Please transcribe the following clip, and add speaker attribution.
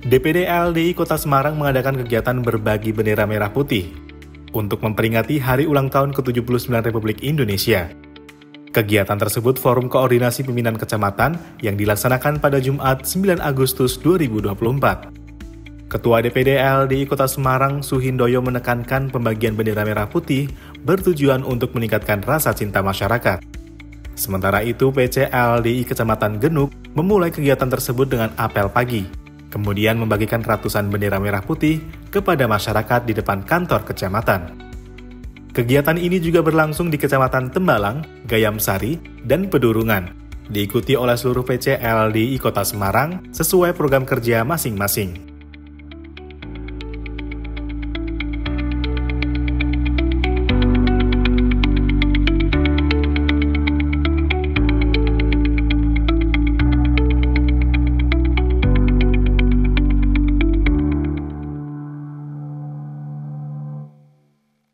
Speaker 1: DPD LDI Kota Semarang mengadakan kegiatan berbagi bendera merah putih untuk memperingati Hari Ulang Tahun ke-79 Republik Indonesia. Kegiatan tersebut Forum Koordinasi Pimpinan Kecamatan yang dilaksanakan pada Jumat 9 Agustus 2024. Ketua DPD LDI Kota Semarang, Suhindoyo, menekankan pembagian bendera merah putih bertujuan untuk meningkatkan rasa cinta masyarakat. Sementara itu, PC LDI Kecamatan Genuk memulai kegiatan tersebut dengan apel pagi, kemudian membagikan ratusan bendera merah putih kepada masyarakat di depan kantor kecamatan. Kegiatan ini juga berlangsung di Kecamatan Tembalang, Gayamsari, dan Pedurungan, diikuti oleh seluruh PC LDI Kota Semarang sesuai program kerja masing-masing.